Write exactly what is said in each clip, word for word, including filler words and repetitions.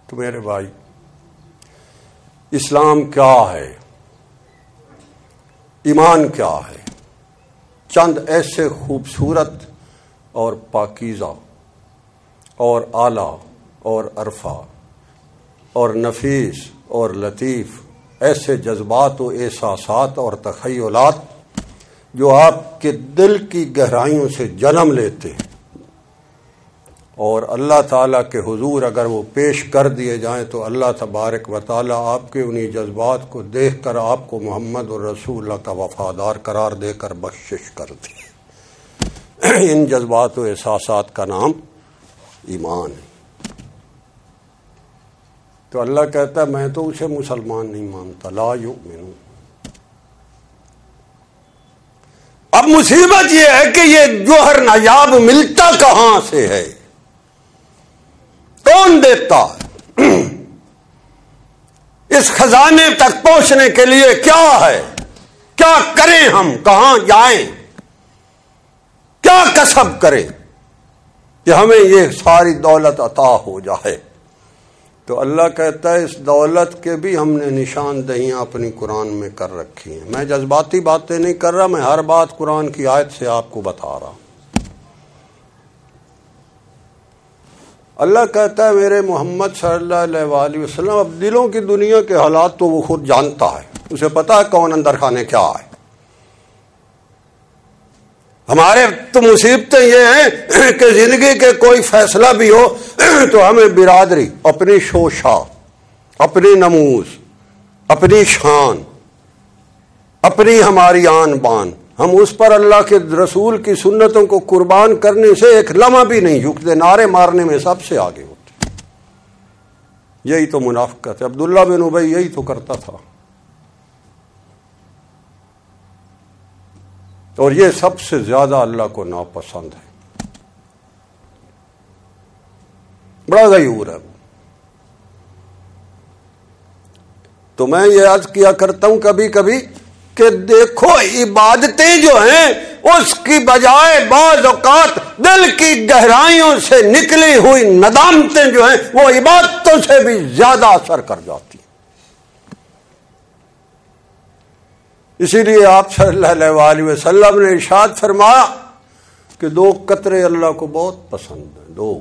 تو میرے بھائی، اسلام کیا ہے، ایمان کیا ہے؟ چند ایسے خوبصورت اور پاکیزہ اور اعلیٰ اور عرفہ اور نفیس اور لطیف ایسے جذبات و احساسات اور تخیلات جو آپ کے دل کی گہرائیوں سے جنم لیتے ہیں، اور اللہ تعالیٰ کے حضور اگر وہ پیش کر دیے جائیں تو اللہ تبارک و تعالیٰ آپ کے انہی جذبات کو دیکھ کر آپ کو محمد الرسول اللہ کا وفادار قرار دے کر بخشش کر دی۔ ان جذبات و احساسات کا نام ایمان ہے۔ تو اللہ کہتا ہے میں تو اسے مسلمان نہیں مانتا، لا یؤمنون۔ اب مصیبت یہ ہے کہ یہ جوہر نایاب ملتا کہاں سے ہے، کون دیتا ہے؟ اس خزانے تک پہنچنے کے لیے کیا ہے، کیا کریں ہم، کہاں جائیں، کیا کسب کریں کہ ہمیں یہ ساری دولت عطا ہو جائے؟ تو اللہ کہتا ہے اس دولت کے بھی ہم نے نشاندہیاں اپنی قرآن میں کر رکھی ہیں۔ میں جذباتی باتیں نہیں کر رہا، میں ہر بات قرآن کی آیت سے آپ کو بتا رہا ہوں۔ اللہ کہتا ہے میرے محمد صلی اللہ علیہ وآلہ وسلم، اب دلوں کی دنیا کے حالات تو وہ خود جانتا ہے، اسے پتا ہے کون اندر خانے کیا ہے۔ ہمارے تو مصیبتیں یہ ہیں کہ زندگی کے کوئی فیصلہ بھی ہو تو ہمیں برادری، اپنی شوشا، اپنی نموز، اپنی شان، اپنی ہماری آن بان، ہم اس پر اللہ کے رسول کی سنتوں کو قربان کرنے سے ایک لمحہ بھی نہیں جھکتے، نعرے مارنے میں سب سے آگے ہوتے۔ یہی تو منافقت ہے۔ عبداللہ بن ابی یہی تو کرتا تھا، اور یہ سب سے زیادہ اللہ کو ناپسند ہے، بڑا غیور ہے۔ تو میں یہ عرض کیا کرتا ہوں کبھی کبھی کہ دیکھو عبادتیں جو ہیں اس کی بجائے بعض اوقات دل کی گہرائیوں سے نکلی ہوئی ندامتیں جو ہیں وہ عبادتوں سے بھی زیادہ اثر کر جاتی ہیں۔ اسی لیے آپ صلی اللہ علیہ وآلہ وسلم نے ارشاد فرمایا کہ دو قطرے اللہ کو بہت پسند ہیں، دو،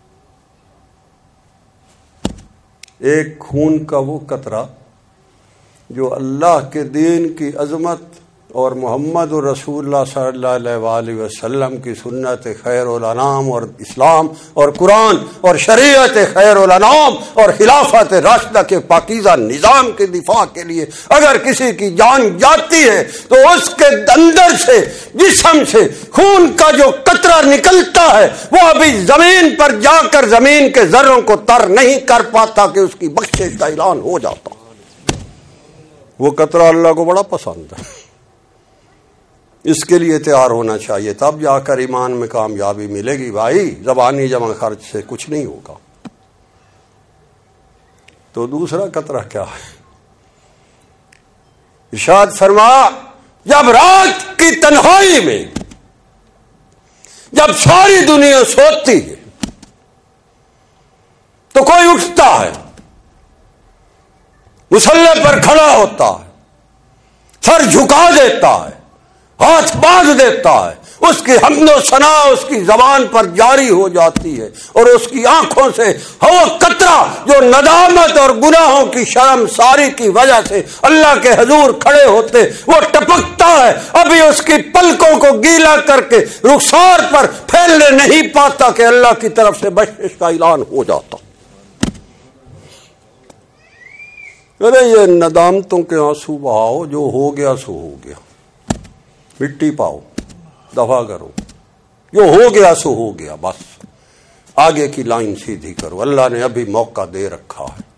ایک خون کا وہ قطرہ جو اللہ کے دین کی عظمت اور محمد رسول اللہ صلی اللہ علیہ وآلہ وسلم کی سنت خیر الانام اور اسلام اور قرآن اور شریعت خیر الانام اور خلافت راشدہ کے پاکیزہ نظام کے دفاع کے لیے اگر کسی کی جان جاتی ہے تو اس کے اندر سے، جسم سے خون کا جو قطرہ نکلتا ہے وہ ابھی زمین پر جا کر زمین کے ذروں کو تر نہیں کر پاتا کہ اس کی بخشش کا اعلان ہو جاتا۔ وہ قطرہ اللہ کو بڑا پسند ہے، اس کے لیے تیار ہونا چاہیے، تب جا کر ایمان میں کامیابی ملے گی۔ بھائی زبانی جمع خرچ سے کچھ نہیں ہوگا۔ تو دوسرا قطرہ کیا ہے؟ ارشاد فرمایا جب رات کی تنہائی میں، جب ساری دنیا سوتی ہے تو کوئی اٹھتا ہے، مصلی پر کھڑا ہوتا ہے، سر جھکا دیتا ہے، ہاتھ باندھ دیتا ہے، اس کی حمد و ثنا اس کی زبان پر جاری ہو جاتی ہے، اور اس کی آنکھوں سے وہ قطرہ جو ندامت اور گناہوں کی شرم ساری کی وجہ سے اللہ کے حضور کھڑے ہوتے وہ ٹپکتا ہے، ابھی اس کی پلکوں کو گیلا کر کے رخسار پر پھیلنے نہیں پاتا کہ اللہ کی طرف سے بخشش کا اعلان ہو جاتا۔ ارے یہ ندامتوں کے آنسو بہاؤ، جو ہو گیا سو ہو گیا، مٹی پاؤ، دفع کرو، جو ہو گیا سو ہو گیا، بس آگے کی لائن سیدھی کرو، اللہ نے ابھی موقع دے رکھا ہے۔